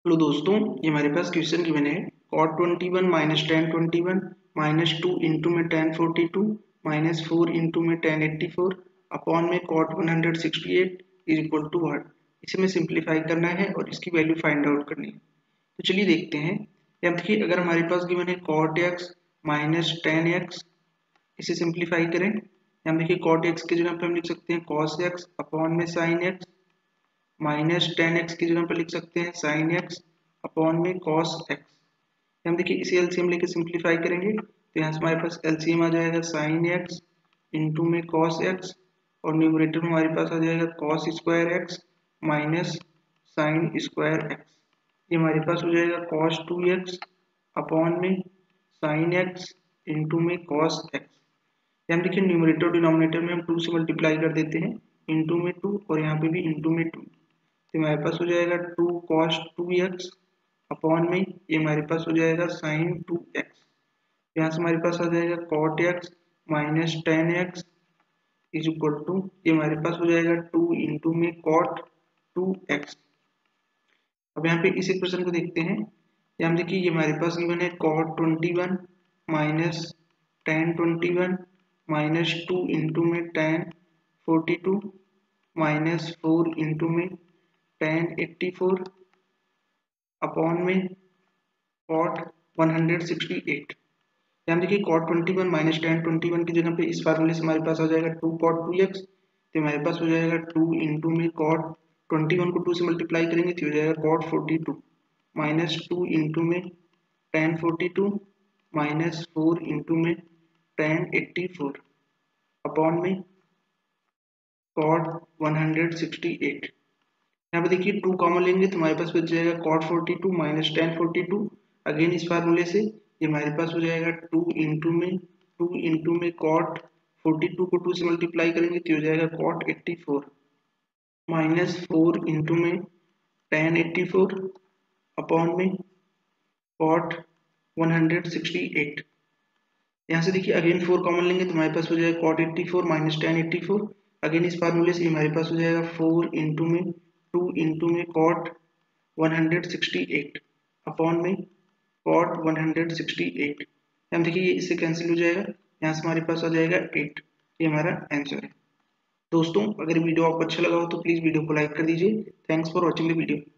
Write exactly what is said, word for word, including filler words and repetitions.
Hello दोस्तों, ये हमारे पास क्वेश्चन गिवन है cot twenty one minus ten twenty one minus two into में ten forty two minus four into में टेन एट्टी फोर अपॉन में cot one hundred sixty eight is equal to what. इसे हमें simplify करना है और इसकी वैल्यू फाइंड आउट करनी है। तो चलिए देखते हैं। यहाँ देखिए, अगर हमारे पास गिवन है cot x minus ten x, इसे सिंप्लीफाई करें। यहाँ देखिए cot x की जगह पे हम लिख सकते हैं cos x अपॉन में sin x minus ten x की जगह पर लिख सकते हैं साइन एक्स अपॉन में कॉस एक्स। हम देखिए इसे एलसीएम लेके सिंप्लीफाई करेंगे तो यहाँ से हमारे पास एलसीएम आ जाएगा साइन एक्स इंटू में कॉस एक्स और न्यूमरेटर में हमारे पास आ जाएगा cos square x minus sine square x. ये हमारे पास हो जाएगा कॉस टू एक्स अपॉन में साइन एक्स इंटू में कॉस एक्स। हम देखिए न्यूमरेटर और डिनोमिनेटर में हम टू से मल्टीप्लाई कर देते हैं, इंटू में टू और यहाँ पे भी इंटू में टू, तो हमारे पास हो जाएगा two cos two x upon में ये हमारे पास हो जाएगा साइन टू एक्स। यहाँ से हमारे पास आ जाएगा cot x minus ten x is equal to ये हमारे पास हो जाएगा टू इंटू में कॉट टू एक्स। अब यहाँ पे इस इक्वेशन को देखते हैं। यहाँ देखिए ये हमारे पास गिवन है cot twenty one minus ten twenty one minus two into में ten forty two minus four into में टेन एट्टी फोर अपॉन में cot one hundred sixty eight. यहाँ देखिए cot twenty one minus ten twenty one की जगह पे इस फार्मूले से हमारे पास आ जाएगा टू कॉट टू एक्स, तो हमारे पास हो जाएगा टू इंटू में कॉट ट्वेंटी वन को टू से मल्टीप्लाई करेंगे तो हो जाएगा cot forty two minus two into में ten forty two minus four into में टेन एट्टी फोर अपॉन में cot one hundred sixty eight. यहाँ पे देखिए टू कॉमन लेंगे तो हमारे पास बच जाएगा cot forty two minus ten forty two. Again इस फार्मूले से ये हमारे पास हो जाएगा टू इंटू में टू इंटू में कॉट फोर्टी टू को टू से मल्टीप्लाई करेंगे तो हो जाएगा cot eighty four minus four into में टेन एट्टी फोर अपॉन में cot one hundred sixty eight. यहाँ से देखिए अगेन फोर कॉमन लेंगे तो हमारे पास हो जाएगा cot eighty four minus ten eighty four. Again इस फार्मूले से हमारे पास हो जाएगा फोर इंटू में टू इंटू में cot one hundred sixty eight upon में cot one hundred sixty eight. हम देखिए ये इससे कैंसिल हो जाएगा, यहाँ से हमारे पास आ जाएगा एट। ये हमारा आंसर है। दोस्तों, अगर वीडियो आपको अच्छा लगा हो तो प्लीज़ वीडियो को लाइक कर दीजिए। Thanks for watching the video.